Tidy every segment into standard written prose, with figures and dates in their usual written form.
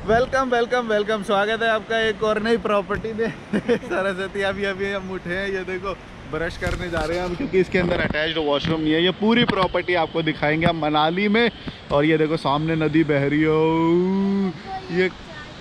Welcome welcome welcome, स्वागत है आपका एक और नई प्रॉपर्टी में। सरस्वती अभी हम उठे हैं, ये देखो ब्रश करने जा रहे हैं हम, क्योंकि इसके अंदर अटैच्ड वॉशरूम नहीं है। ये पूरी प्रॉपर्टी आपको दिखाएंगे हम मनाली में। और ये देखो सामने नदी बह रही है। ये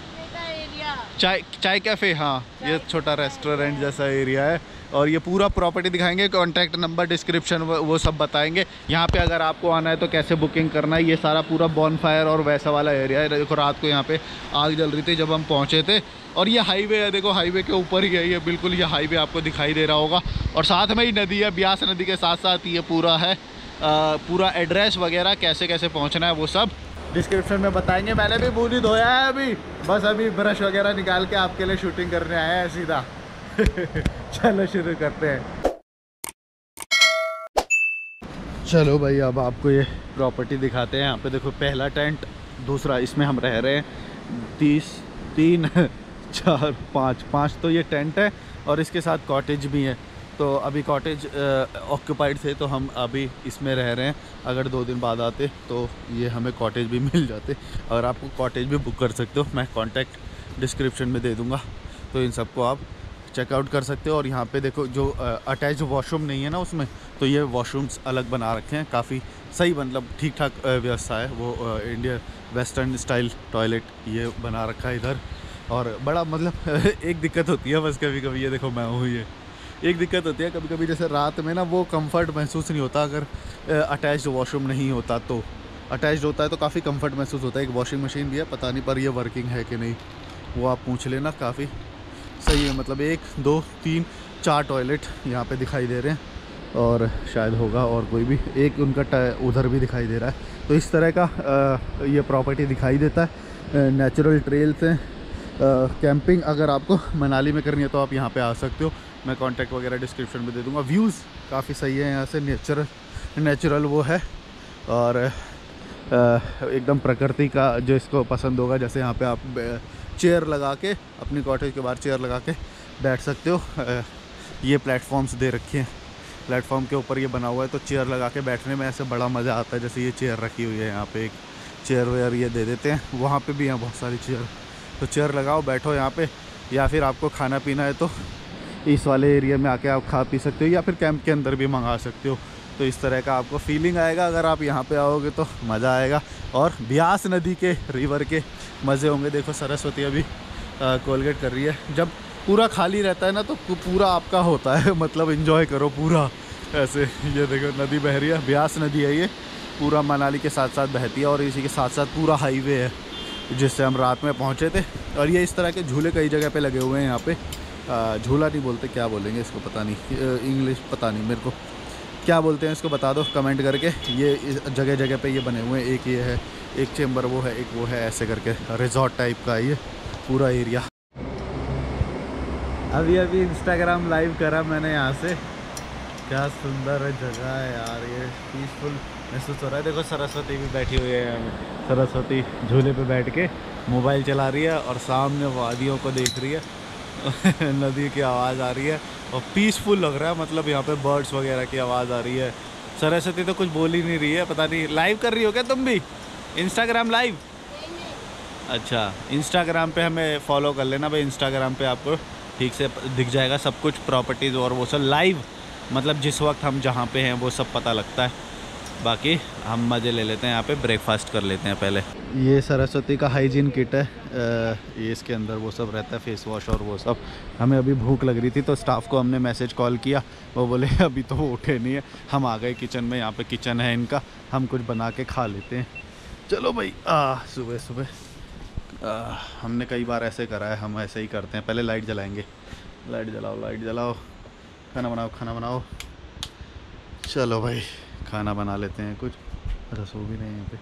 चाय कैफ़े, हाँ ये छोटा रेस्टोरेंट जैसा एरिया है। और ये पूरा प्रॉपर्टी दिखाएंगे, कॉन्टैक्ट नंबर डिस्क्रिप्शन वो सब बताएंगे। यहाँ पे अगर आपको आना है तो कैसे बुकिंग करना है। ये सारा पूरा बॉनफायर और वैसा वाला एरिया है। देखो रात को यहाँ पे आग जल रही थी जब हम पहुँचे थे। और ये हाईवे है, देखो हाईवे के ऊपर ही है ये, बिल्कुल ये हाईवे आपको दिखाई दे रहा होगा। और साथ में ही नदी है, ब्यास नदी के साथ साथ ये पूरा है। पूरा एड्रेस वगैरह कैसे कैसे पहुँचना है वो सब डिस्क्रिप्शन में बताएंगे। मैंने भी मुँह नहीं धोया है अभी, बस अभी ब्रश वगैरह निकाल के आपके लिए शूटिंग करने आया है सीधा। चलो शुरू करते हैं। चलो भाई अब आपको ये प्रॉपर्टी दिखाते हैं। यहाँ पे देखो पहला टेंट, दूसरा इसमें हम रह रहे हैं। 3 4 5 तो ये टेंट है और इसके साथ कॉटेज भी है। तो अभी कॉटेज ऑक्यूपाइड थे तो हम अभी इसमें रह रहे हैं। अगर 2 दिन बाद आते तो ये हमें कॉटेज भी मिल जाते। अगर आपको कॉटेज भी बुक कर सकते हो, मैं कॉन्टैक्ट डिस्क्रिप्शन में दे दूँगा, तो इन सबको आप चेकआउट कर सकते हो। और यहाँ पे देखो जो अटैच वॉशरूम नहीं है ना उसमें, तो ये वॉशरूम्स अलग बना रखे हैं। काफ़ी सही, मतलब ठीक ठाक व्यवस्था है। वो इंडिया वेस्टर्न स्टाइल टॉयलेट ये बना रखा है इधर। और बड़ा मतलब एक दिक्कत होती है बस कभी कभी, ये देखो मैं हूँ, ये एक दिक्कत होती है कभी कभी, जैसे रात में ना वो कंफर्ट महसूस नहीं होता अगर अटैच्ड वॉशरूम नहीं होता। तो अटैच्ड होता है तो काफ़ी कंफर्ट महसूस होता है। एक वॉशिंग मशीन भी है, पता नहीं पर ये वर्किंग है कि नहीं वो आप पूछ लेना। काफ़ी सही है, मतलब 1 2 3 4 टॉयलेट यहाँ पे दिखाई दे रहे हैं। और शायद होगा और कोई भी एक उनका उधर भी दिखाई दे रहा है। तो इस तरह का ये प्रॉपर्टी दिखाई देता है। नेचुरल ट्रेल्स हैं। कैंपिंग अगर आपको मनाली में करनी है तो आप यहाँ पे आ सकते हो। मैं कॉन्टैक्ट वगैरह डिस्क्रिप्शन में दे दूँगा। व्यूज़ काफ़ी सही है यहाँ से, नेचुरल वो है। और एकदम प्रकृति का जो इसको पसंद होगा, जैसे यहाँ पे आप चेयर लगा के अपनी कॉटेज के बाहर चेयर लगा के बैठ सकते हो। ये प्लेटफॉर्म्स दे रखे हैं, प्लेटफॉर्म के ऊपर ये बना हुआ है, तो चेयर लगा के बैठने में ऐसे बड़ा मज़ा आता है। जैसे ये चेयर रखी हुई है यहाँ पे, एक चेयर वेयर ये दे देते हैं। वहाँ पे भी हैं बहुत सारी चेयर, तो चेयर लगाओ बैठो यहाँ पे। या फिर आपको खाना पीना है तो इस वाले एरिया में आके आप खा पी सकते हो, या फिर कैंप के अंदर भी मंगा सकते हो। तो इस तरह का आपको फीलिंग आएगा अगर आप यहाँ पे आओगे तो मज़ा आएगा। और ब्यास नदी के रिवर के मज़े होंगे। देखो सरस्वती अभी कोलगेट कर रही है। जब पूरा खाली रहता है ना तो पूरा आपका होता है, मतलब एंजॉय करो पूरा ऐसे। ये देखो नदी बह रही है, ब्यास नदी है ये, पूरा मनाली के साथ साथ बहती है। और इसी के साथ साथ पूरा हाईवे है जिससे हम रात में पहुँचे थे। और ये इस तरह के झूले कई जगह पे लगे हुए हैं यहाँ पे। झूला नहीं बोलते, क्या बोलेंगे इसको पता नहीं, इंग्लिश पता नहीं मेरे को क्या बोलते हैं इसको, बता दो कमेंट करके। ये जगह जगह पे ये बने हुए हैं। एक ये है, एक चेम्बर वो है, एक वो है, ऐसे करके रिजॉर्ट टाइप का ये पूरा एरिया। अभी इंस्टाग्राम लाइव करा मैंने यहाँ से। क्या सुंदर जगह है यार, ये पीसफुल महसूस हो रहा है। देखो सरस्वती भी बैठी हुई है यहाँ में। सरस्वती झूले पे बैठ के मोबाइल चला रही है और सामने वादियों को देख रही है। नदी की आवाज़ आ रही है और पीसफुल लग रहा है, मतलब यहाँ पे बर्ड्स वगैरह की आवाज़ आ रही है। सरस्वती तो कुछ बोल ही नहीं रही है, पता नहीं लाइव कर रही हो क्या तुम भी इंस्टाग्राम लाइव? अच्छा, इंस्टाग्राम पे हमें फॉलो कर लेना भाई। इंस्टाग्राम पे आपको ठीक से दिख जाएगा सब कुछ, प्रॉपर्टीज़ और वो सब लाइव, मतलब जिस वक्त हम जहाँ पे हैं वो सब पता लगता है। बाकी हम मज़े ले लेते हैं, यहाँ पे ब्रेकफास्ट कर लेते हैं पहले। ये सरस्वती का हाइजीन किट है। ये इसके अंदर वो सब रहता है, फेस वॉश और वो सब। हमें अभी भूख लग रही थी तो स्टाफ को हमने मैसेज कॉल किया, वो बोले अभी तो वो उठे नहीं है। हम आ गए किचन में, यहाँ पे किचन है इनका, हम कुछ बना के खा लेते हैं। चलो भाई, सुबह सुबह हमने कई बार ऐसे करा है, हम ऐसे ही करते हैं। पहले लाइट जलाएँगे, लाइट जलाओ, खाना बनाओ। चलो भाई खाना बना लेते हैं कुछ। अच्छा सो भी नहीं यहाँ पे।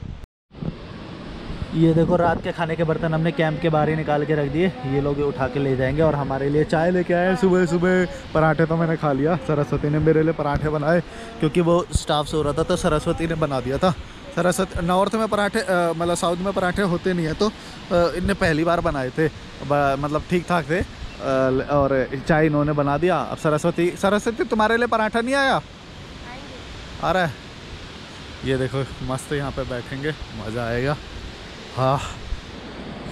ये देखो रात के खाने के बर्तन हमने कैंप के बाहर ही निकाल के रख दिए। ये लोग उठा के ले जाएंगे। और हमारे लिए चाय लेके आए सुबह सुबह। पराठे तो मैंने खा लिया, सरस्वती ने मेरे लिए पराठे बनाए क्योंकि वो स्टाफ सो रहा था तो सरस्वती ने बना दिया था। सरस्वती नॉर्थ में पराठे, मतलब साउथ में पराठे होते नहीं है, तो इनने पहली बार बनाए थे, मतलब ठीक ठाक थे। और चाय इन्होंने बना दिया। अब सरस्वती तुम्हारे लिए पराठा नहीं आया? आ रहा है। ये देखो मस्त यहाँ पे बैठेंगे, मज़ा आएगा। हाँ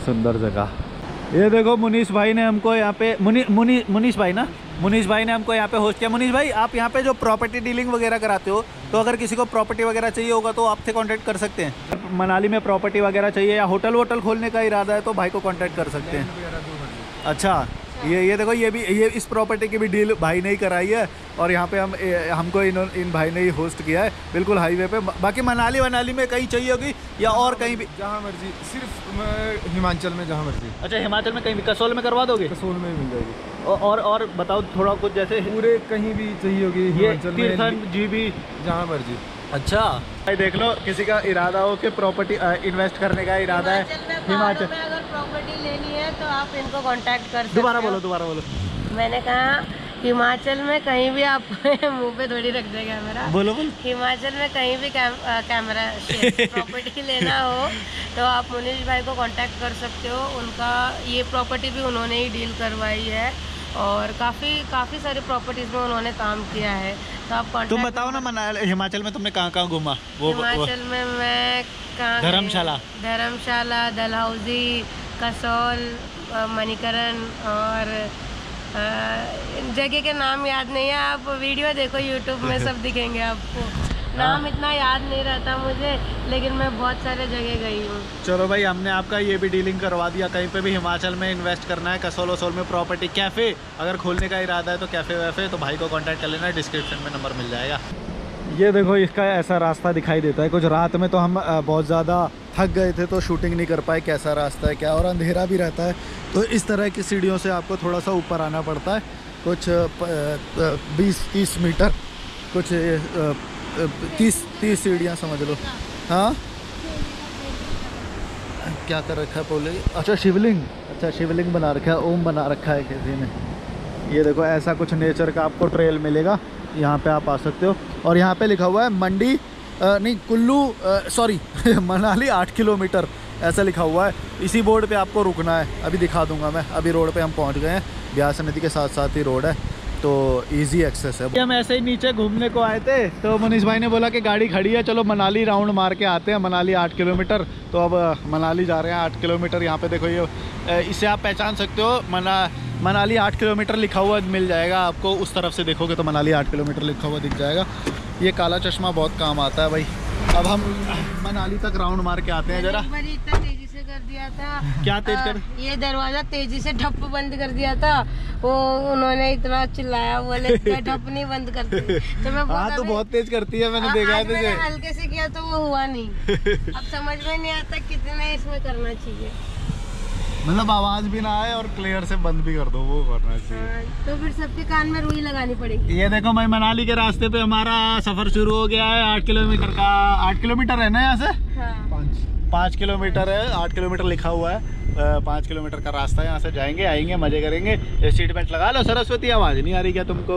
सुंदर जगह। ये देखो मुनीश भाई ने हमको यहाँ पे मुनीश भाई ना, मुनीश भाई ने हमको यहाँ पे होस्ट किया। मुनीश भाई, आप यहाँ पे जो प्रॉपर्टी डीलिंग वगैरह कराते हो, तो अगर किसी को प्रॉपर्टी वगैरह चाहिए होगा तो आपसे कांटेक्ट कर सकते हैं। मनाली में प्रॉपर्टी वगैरह चाहिए या होटल वोटल खोलने का इरादा है तो भाई को कांटेक्ट कर सकते हैं। अच्छा, ये देखो, ये इस प्रॉपर्टी की भी डील भाई ने ही कराई है और यहाँ पे हमको इन भाई ने ही होस्ट किया है, बिल्कुल हाईवे पे। बाकी मनाली में कहीं चाहिए होगी या और कहीं भी? जहाँ मर्जी, सिर्फ हिमाचल में जहाँ मर्जी। अच्छा, हिमाचल में कहीं भी? कसोल में करवा दोगे? कसोल में मिल जाएगी। और बताओ थोड़ा कुछ, जैसे पूरे कहीं भी चाहिए होगी हिमाचल में, जी भी जहाँ मर्जी। अच्छा भाई, देख लो, किसी का इरादा हो कि प्रॉपर्टी इन्वेस्ट करने का इरादा है हिमाचल में, अगर प्रॉपर्टी लेनी है तो आप इनको कांटेक्ट कर सकते हो। दोबारा बोलो। मैंने कहा हिमाचल में कहीं भी आप मुंह पे थोड़ी रख देगा कैमरा। बोलो। हिमाचल में कहीं भी कैमरा प्रॉपर्टी लेना हो तो आप मुनीश भाई को कांटेक्ट कर सकते हो। उनका ये प्रॉपर्टी भी उन्होंने ही डील करवाई है और काफ़ी सारी प्रॉपर्टीज़ में उन्होंने काम किया है। तो आप तुम बताओ ना, हिमाचल में तुमने कहाँ घूमा? हिमाचल में मैं कहाँ? धर्मशाला, डलहौजी, कसौल, मणिकरण और जगह के नाम याद नहीं है। आप वीडियो देखो यूट्यूब में, सब दिखेंगे आपको। नाम इतना याद नहीं रहता मुझे, लेकिन मैं बहुत सारे जगह गई हूँ। चलो भाई, हमने आपका ये भी डीलिंग करवा दिया। कहीं पे भी हिमाचल में इन्वेस्ट करना है, कसोल वसोल में प्रॉपर्टी, कैफ़े अगर खोलने का इरादा है तो कैफ़े वैफे, तो भाई को कांटेक्ट कर लेना, डिस्क्रिप्शन में नंबर मिल जाएगा। ये देखो, इसका ऐसा रास्ता दिखाई देता है। कुछ रात में तो हम बहुत ज़्यादा थक गए थे तो शूटिंग नहीं कर पाए, कैसा रास्ता है क्या, और अंधेरा भी रहता है तो इस तरह की सीढ़ियों से आपको थोड़ा सा ऊपर आना पड़ता है। कुछ 20-30 मीटर, कुछ 30 सीढ़ियाँ समझ लो। हाँ, क्या कर रखा है बोले? अच्छा, शिवलिंग। अच्छा, शिवलिंग बना रखा है, ओम बना रखा है किसी ने। ये देखो, ऐसा कुछ नेचर का आपको ट्रेल मिलेगा, यहाँ पे आप आ सकते हो। और यहाँ पे लिखा हुआ है मंडी नहीं, कुल्लू, सॉरी मनाली 8 किलोमीटर ऐसा लिखा हुआ है। इसी बोर्ड पे आपको रुकना है। अभी दिखा दूंगा मैं। अभी रोड पे हम पहुँच गए हैं, ब्यास नदी के साथ साथ ही रोड है, तो इजी एक्सेस है। हम ऐसे ही नीचे घूमने को आए थे तो मनीष भाई ने बोला कि गाड़ी खड़ी है, चलो मनाली राउंड मार के आते हैं। मनाली 8 किलोमीटर, तो अब मनाली जा रहे हैं 8 किलोमीटर। यहाँ पे देखो, ये इसे आप पहचान सकते हो, मनाली 8 किलोमीटर लिखा हुआ मिल जाएगा आपको। उस तरफ से देखोगे तो मनाली 8 किलोमीटर लिखा हुआ दिख जाएगा। ये काला चश्मा बहुत काम आता है भाई। अब हम मनाली तक राउंड मार के आते हैं जरा। इतना तेजी से कर दिया था। क्या तेज कर? ये दरवाजा तेजी से ठप बंद कर दिया था। वो उन्होंने इतना चिल्लाया, बोले ठप नहीं बंद करते। तो मैं हाँ, तो बहुत तेज करती है, मैंने देखा है तुझे। हल्के से किया तो वो हुआ नहीं। अब समझ में नहीं आता कितना इसमें करना चाहिए, मतलब आवाज भी ना आए और क्लियर से बंद भी कर दो, वो करना चाहिए। तो फिर सबके कान में रुई लगानी पड़ेगी। ये देखो भाई, मनाली के रास्ते पे हमारा सफर शुरू हो गया है। 8 किलोमीटर का, 8 किलोमीटर है ना यहाँ से? हाँ। 5 किलोमीटर है, 8 किलोमीटर लिखा हुआ है। 5 किलोमीटर का रास्ता है। यहाँ से जाएंगे, आएंगे, मजे करेंगे। सीट बेल्ट लगा लो। सरस्वती, आवाज नहीं आ रही क्या तुमको?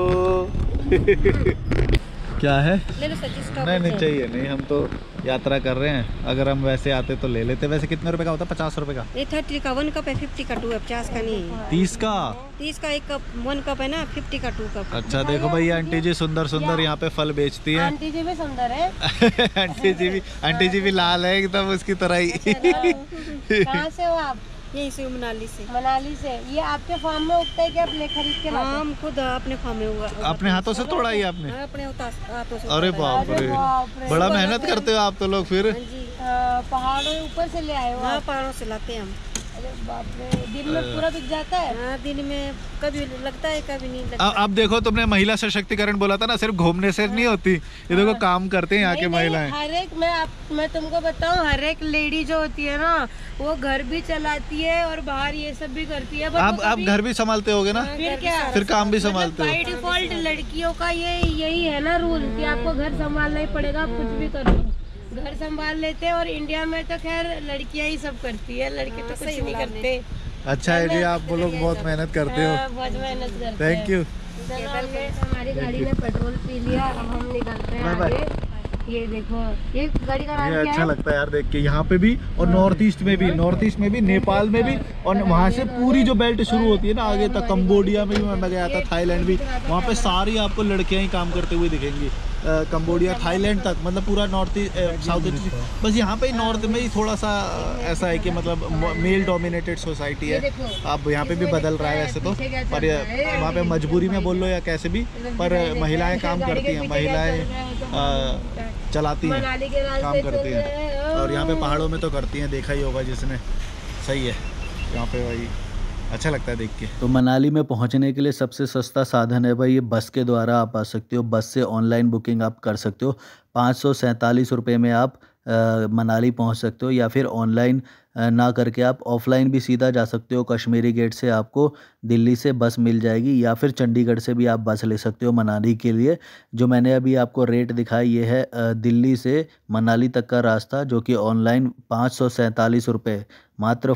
क्या है? नहीं चाहिए, नहीं, हम तो यात्रा कर रहे हैं। अगर हम वैसे आते तो ले लेते। वैसे कितने रुपए का होता है? 50 रुपए का? ये 30 का 1 कप है, 50 का 2 है, 50 का नहीं है। 30 का? 30 का 1 कप 1 कप है ना, 50 का 2 कप। अच्छा, देखो भाई, आंटी जी सुंदर यहाँ पे फल बेचती है। आंटी जी भी सुंदर है। आंटी जी भी लाल है एकदम उसकी तरह ही। कहाँ से हो आप? यहीं से, मनाली से। मनाली से। ये आपके फार्म में उगता है क्या? अपने खरीद के लाते? हम खुद अपने फार्म में हुआ। अपने हाथों से तोड़ा ही आपने? अपने हाथों से। अरे बाप रे, बड़ा मेहनत करते हो आप तो लोग फिर। पहाड़ों ऊपर से ले आए हो? हाँ, पहाड़ों से लाते हैं हम। अरे बाप रे, दिन में पूरा बिक जाता है? हाँ, दिन में कभी लगता है, कभी नहीं लगता। अब देखो, तुमने महिला सशक्तिकरण बोला था ना, सिर्फ घूमने से नहीं होती, ये देखो काम करते हैं यहाँ की महिलाएं। हर एक मैं तुमको बताऊं, हर एक लेडी जो होती है ना, वो घर भी चलाती है और बाहर ये सब भी करती है। आप घर भी संभालते होगे ना? फिर क्या, फिर काम भी संभालते हो। बाय डिफॉल्ट लड़कियों का यही है ना रूल कि आपको घर संभालना ही पड़ेगा, आप कुछ भी करो घर संभाल लेते हैं। और इंडिया में तो खैर लड़कियां ही सब करती है, लड़के तो कुछ नहीं करते। अच्छा है जी, आप लोग बहुत मेहनत करते हो। बहुत मेहनत करते हैं। Thank you. हमारी गाड़ी ने पेट्रोल पी लिया, अब हम निकलते हैं आगे। ये देखो, ये गाड़ी का नाम क्या है? अच्छा लगता है यार देख के। यहाँ पे भी और नॉर्थ ईस्ट में भी, नेपाल में भी, और वहाँ से पूरी जो बेल्ट शुरू होती है ना आगे तक, कंबोडिया में भी मैं गया था, थाईलैंड भी, वहाँ पे सारी आपको लड़कियाँ ही काम करते हुए दिखेंगी। कंबोडिया, थाईलैंड तक, मतलब पूरा नॉर्थ साउथ ईस्ट। बस यहाँ पे नॉर्थ में ही थोड़ा सा ऐसा है कि मतलब मेल डोमिनेटेड सोसाइटी है। अब यहाँ पे भी बदल रहा है वैसे तो, पर वहाँ पे मजबूरी में बोल लो या कैसे भी, पर महिलाएं काम करती हैं, महिलाएं चलाती हैं, काम करती हैं। और यहाँ पे पहाड़ों में तो करती हैं, देखा ही होगा जिसने। सही है यहाँ पे भाई, अच्छा लगता है देख के। तो मनाली में पहुंचने के लिए सबसे सस्ता साधन है भाई ये बस के द्वारा आप आ सकते हो। बस से ऑनलाइन बुकिंग आप कर सकते हो। 547 रुपये में आप मनाली पहुंच सकते हो, या फिर ऑनलाइन ना करके आप ऑफलाइन भी सीधा जा सकते हो। कश्मीरी गेट से आपको दिल्ली से बस मिल जाएगी, या फिर चंडीगढ़ से भी आप बस ले सकते हो मनाली के लिए। जो मैंने अभी आपको रेट दिखाई ये है दिल्ली से मनाली तक का रास्ता, जो कि ऑनलाइन 547 रुपये, मात्र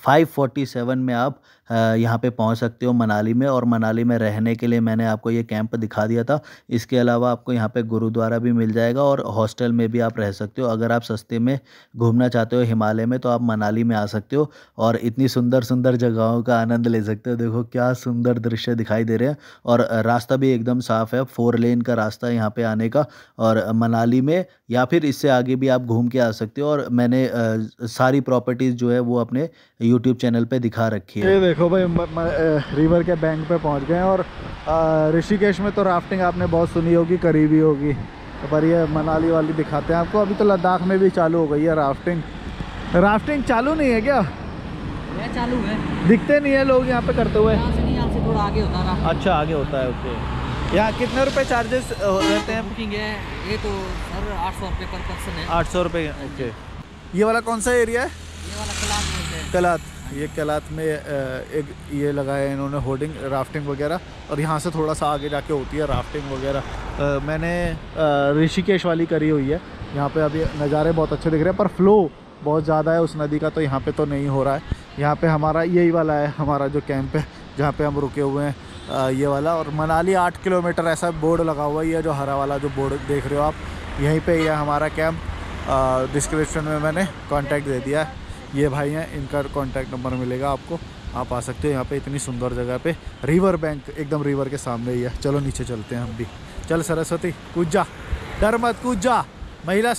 547 में आप यहाँ पे पहुँच सकते हो मनाली में। और मनाली में रहने के लिए मैंने आपको ये कैंप दिखा दिया था। इसके अलावा आपको यहाँ पे गुरुद्वारा भी मिल जाएगा, और हॉस्टल में भी आप रह सकते हो। अगर आप सस्ते में घूमना चाहते हो हिमालय में, तो आप मनाली में आ सकते हो और इतनी सुंदर सुंदर जगहों का आनंद ले सकते हो। देखो क्या सुंदर दृश्य दिखाई दे रहे हैं, और रास्ता भी एकदम साफ़ है। 4 लेन का रास्ता है यहाँ पे आने का, और मनाली में या फिर इससे आगे भी आप घूम के आ सकते हो। और मैंने सारी प्रॉपर्टीज़ जो है वो अपने यूट्यूब चैनल पे दिखा रखी है। ये देखो भाई रिवर के बैंक पे पहुंच गए हैं। और ऋषिकेश में तो राफ्टिंग आपने बहुत सुनी होगी, करीबी होगी, पर ये मनाली वाली दिखाते हैं आपको। अभी तो लद्दाख में भी चालू हो गई है राफ्टिंग। राफ्टिंग चालू नहीं है क्या? ये चालू है, दिखते नहीं है लोग यहाँ पे करते हुए। यहाँ से नहीं, यहाँ से थोड़ा आगे होता है। अच्छा आगे होता है, ओके। यहाँ कितने रुपए चार्जेस रहते हैं? बुकिंग है ये तो सर 800 रुपये पर पर्सन है। 800 रुपये, ओके। ये वाला कौन सा एरिया है? ये वाला कलात बोलते हैं। कलात, ये कलात में एक ये लगाया है इन्होंने होर्डिंग राफ्टिंग वगैरह, और यहाँ से थोड़ा सा आगे जाके होती है राफ्टिंग वगैरह। मैंने ऋषिकेश वाली करी हुई है। यहाँ पे अभी नज़ारे बहुत अच्छे दिख रहे हैं, पर फ्लो बहुत ज़्यादा है उस नदी का, तो यहाँ पे तो नहीं हो रहा है। यहाँ पे हमारा यही वाला है, हमारा जो कैंप है जहाँ पे हम रुके हुए हैं, ये वाला। और मनाली 8 किलोमीटर ऐसा बोर्ड लगा हुआ है, ये जो हरा वाला जो बोर्ड देख रहे हो आप, यहीं पे ही है हमारा कैंप। डिस्क्रिप्शन में मैंने कांटेक्ट दे दिया है, ये भाई हैं, इनका कांटेक्ट नंबर मिलेगा आपको, आप आ सकते हो यहाँ पे। इतनी सुंदर जगह पे, रिवर बैंक एकदम रिवर के सामने ही है। चलो नीचे चलते हैं हम भी। चल सरस्वती कूद जा, डर मत कूद जा। महिला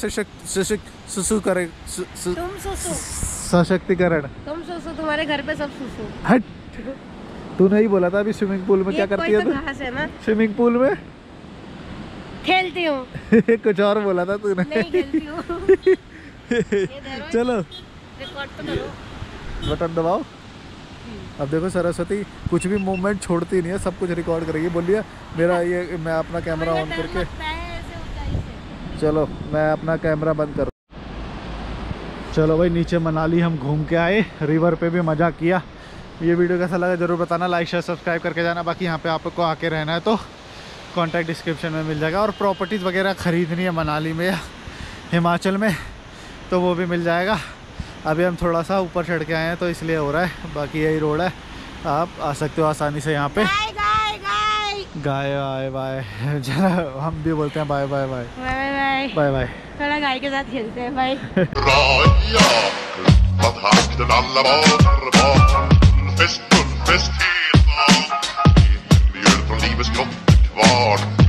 सशक्तिकरण। तुम सुसु, तुम्हारे घर पे सब सुसु। हट, तू नहीं बोला था अभी स्विमिंग पूल में क्या करती है? घास है ना स्विमिंग पूल में खेलती हूँ। कुछ और बोला था तूने। नहीं खेलती हूँ। चलो रिकॉर्ड तो करो, बटन दबाओ। अब देखो सरस्वती कुछ भी मूवमेंट छोड़ती नहीं है, सब कुछ रिकॉर्ड करेगी। बोलिए मेरा ये, मैं अपना कैमरा ऑन करके, चलो मैं अपना कैमरा बंद करूँ। चलो भाई नीचे मनाली हम घूम के आए, रिवर पे भी मज़ा किया। ये वीडियो कैसा लगा ज़रूर बताना, लाइक शेयर सब्सक्राइब करके जाना। बाकी यहाँ पे आपको आके रहना है तो कॉन्टैक्ट डिस्क्रिप्शन में मिल जाएगा। और प्रॉपर्टीज़ वगैरह ख़रीदनी है मनाली में या हिमाचल में तो वो भी मिल जाएगा। अभी हम थोड़ा सा ऊपर चढ़ के आए हैं तो इसलिए हो रहा है, बाकी यही रोड है, आप आ सकते हो आसानी से यहाँ पे। गाय बाय बाय, हम भी बोलते हैं bye bye bye bye bye bye. थोड़ा गाय के साथ खेलते हैं भाई। Fest, fest, hela. I en miljö från livets grott kvar.